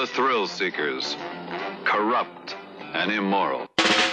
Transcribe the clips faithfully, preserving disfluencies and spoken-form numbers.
the thrill seekers, corrupt and immoral.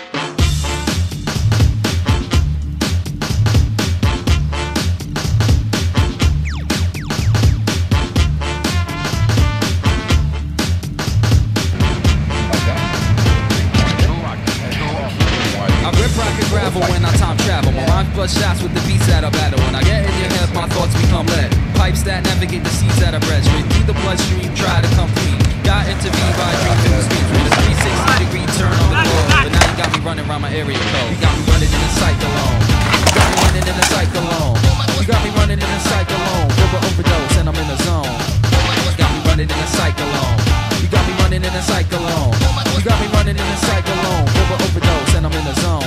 Gravel when I time travel. My mind plus shots with the beats that I battle. When I get in your head, my thoughts become lead. Pipes that navigate the seas that I bred. Straight through the bloodstream, try to come clean. Got intervened by a dream filled speech with a three sixty degree turn on the globe. But now you got me running around my area code. You got me running in a cyclone. You got me running in a cyclone. You got me running in a cyclone. Rubber overdose and I'm in the zone. You got me running in a cyclone. You got me running in a cyclone. You got me running in a cyclone. Rubber overdose and I'm in the zone.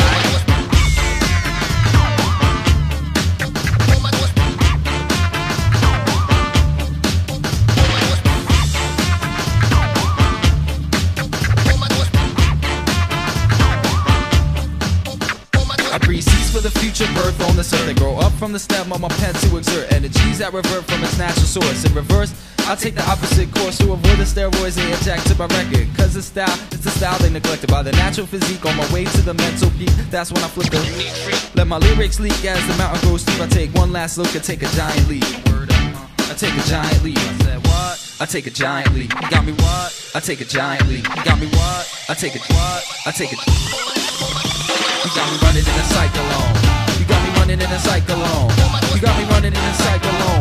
For the future birth on this earth, they grow up from the stem of my pen to exert energies that revert from its natural source. In reverse, I take the opposite course to avoid the steroids they inject to my record. Cause the style, it's the style they neglected by the natural physique. On my way to the mental peak, that's when I flip the let my lyrics leak as the mountain goes steep. I take one last look and take a giant leap. I take a giant leap. I said what? I take a giant leap. You got me what? I take a giant leap. You got me what? I take a what? I take a You got me running in a cyclone. You got me running in a cyclone. You got me running in a cyclone.